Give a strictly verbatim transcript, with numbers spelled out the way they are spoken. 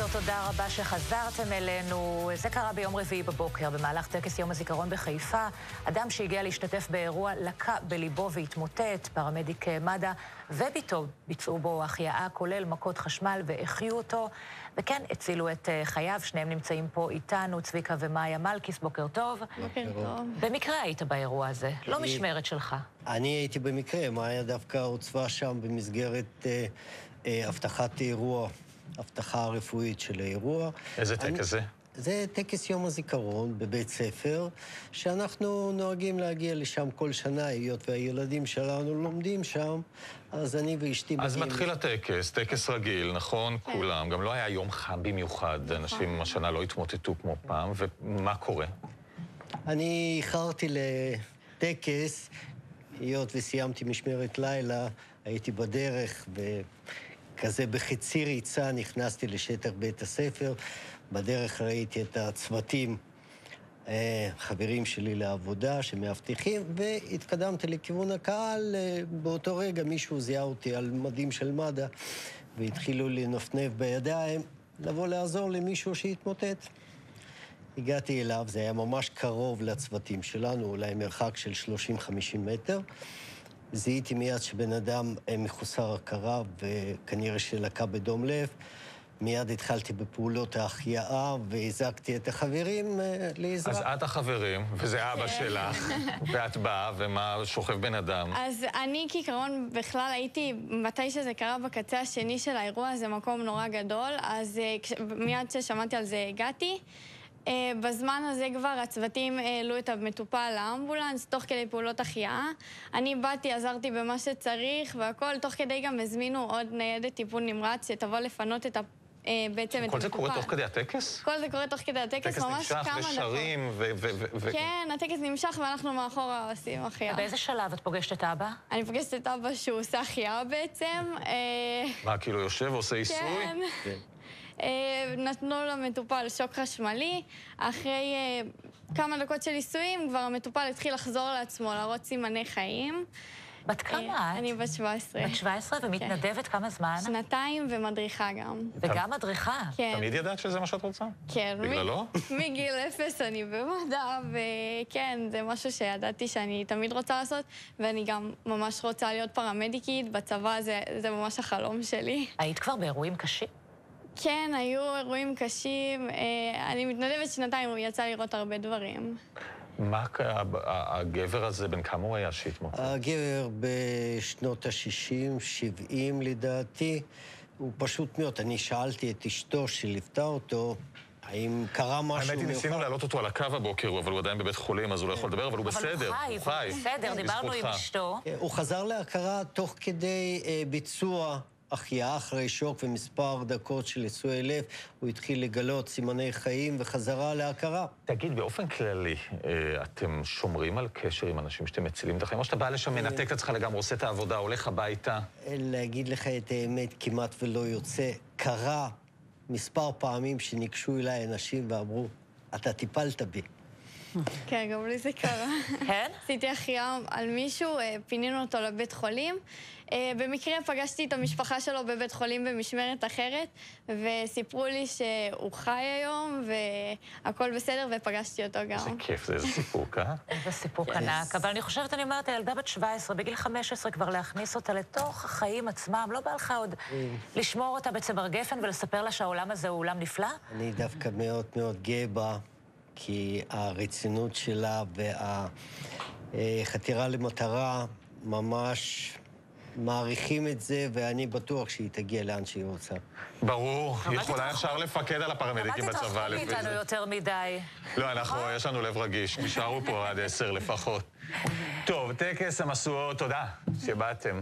בוקר, תודה רבה שחזרתם אלינו. זה קרה ביום רביעי בבוקר, במהלך טקס יום הזיכרון בחיפה. אדם שהגיע להשתתף באירוע לקה בליבו והתמוטט. פרמדיק מד"א וביתו ביצעו בו החייאה, כולל מכות חשמל, והחיו אותו. וכן, הצילו את חייו. שניהם נמצאים פה איתנו, צביקה ומאיה מלכיס. בוקר טוב. בוקר טוב. במקרה היית באירוע הזה, לא משמרת שלך. אני הייתי במקרה, מאיה דווקא הוצבה שם במסגרת אה, אה, הבטחת אירוע. הבטחה רפואית של האירוע. איזה טקס זה? זה טקס יום הזיכרון בבית ספר, שאנחנו נוהגים להגיע לשם כל שנה, היות והילדים שלנו לומדים שם, אז אני ואשתי... אז מתחיל הטקס, טקס רגיל, נכון? כולם. גם לא היה יום חם במיוחד, אנשים השנה לא התמוטטו כמו פעם, ומה קורה? אני איחרתי לטקס, היות וסיימתי משמרת לילה, הייתי בדרך, ו... כזה בחצי ריצה נכנסתי לשטח בית הספר, בדרך ראיתי את הצוותים, חברים שלי לעבודה שמאבטחים, והתקדמתי לכיוון הקהל. באותו רגע מישהו זיהה אותי על מדים של מד"א, והתחילו לנפנף בידיים, לבוא לעזור למישהו שהתמוטט. הגעתי אליו, זה היה ממש קרוב לצוותים שלנו, אולי מרחק של שלושים חמישים מטר. זיהיתי מיד שבן אדם מחוסר הכרה וכנראה שלקה בדום לב. מיד התחלתי בפעולות ההחייאה והזעקתי את החברים לעזרה. אז את החברים, וזה אבא שלך, ואת באה, ומה שוכב בן אדם? אז אני כעיקרון בכלל הייתי, מתי שזה קרה בקצה השני של האירוע, זה מקום נורא גדול, אז מיד ששמעתי על זה הגעתי. Uh, בזמן הזה כבר הצוותים העלו את המטופל לאמבולנס, תוך כדי פעולות החייאה. אני באתי, עזרתי במה שצריך, והכל, תוך כדי גם הזמינו עוד ניידת טיפול נמרץ שתבוא לפנות את ה... Uh, בעצם את המטופל. כל זה קורה תוך כדי הטקס? כל זה קורה תוך כדי הטקס, ממש כמה דקות. טקס נמשך ושרים ו... ו... כן, הטקס נמשך ואנחנו מאחורה עושים החייאה. באיזה שלב את פוגשת את אבא? אני פוגשת את אבא שהוא עושה החייאה בעצם. מה, כאילו יושב ועושה עיסוי? כן. נתנו למטופל שוק חשמלי, אחרי כמה דקות של עיסויים כבר המטופל התחיל לחזור לעצמו, להראות סימני חיים. בת כמה את? אני בת שבע עשרה. בת שבע עשרה ומתנדבת כמה זמן? שנתיים ומדריכה גם. וגם מדריכה? כן. תמיד ידעת שזה מה שאת רוצה? כן. בגללו? מגיל אפס אני במדע, וכן, זה משהו שידעתי שאני תמיד רוצה לעשות, ואני גם ממש רוצה להיות פרמדיקית, בצבא זה ממש החלום שלי. היית כבר באירועים קשים? כן, היו אירועים קשים. אני מתנדבת שנתיים, הוא יצא לראות הרבה דברים. מה הגבר הזה, בן כמה הוא היה שהתמוטט? הגבר בשנות ה-שישים, שבעים לדעתי, הוא פשוט מאוד. אני שאלתי את אשתו שליוותה אותו, האם קרה משהו... האמת היא, ניסינו להעלות אותו על הקו הבוקר, אבל הוא עדיין בבית חולים, אז הוא לא יכול לדבר, אבל הוא בסדר. אבל הוא חי, בסדר, דיברנו עם אשתו. הוא חזר להכרה תוך כדי ביצוע החייאה אחרי שוק ומספר דקות של ניסוי לב, הוא התחיל לגלות סימני חיים וחזרה להכרה. תגיד, באופן כללי, אתם שומרים על קשר עם אנשים שאתם מצילים את החיים, או שאתה בא לשם, מנתק את עצמך לגמרי, עושה את העבודה, הולך הביתה? להגיד לך את האמת, כמעט ולא יוצא. קרה מספר פעמים שניגשו אליי אנשים ואמרו, אתה טיפלת בי. כן, גם לי זה קרה. כן? עשיתי החייאה על מישהו, פינינו אותו לבית חולים. במקרה פגשתי את המשפחה שלו בבית חולים במשמרת אחרת, וסיפרו לי שהוא חי היום, והכל בסדר, ופגשתי אותו גם. איזה כיף, זה איזה סיפוק, אה? איזה סיפוק ענק. אבל אני חושבת, אני אומרת, הילדה בת שבע עשרה, בגיל חמש עשרה כבר להכניס אותה לתוך החיים עצמם, לא בא לך עוד לשמור אותה בצוואר גפן ולספר לה שהעולם הזה הוא עולם נפלא? אני דווקא מאוד מאוד גאה בה. כי הרצינות שלה והחתירה למטרה ממש מעריכים את זה, ואני בטוח שהיא תגיע לאן שהיא רוצה. ברור, היא יכולה ישר לפקד על הפרמדיקים בצבא. מה תתרחוק מאיתנו יותר מדי? לא, אנחנו, יש לנו לב רגיש, נשארו פה עד עשר לפחות. טוב, טקס המשואות, תודה שבאתם.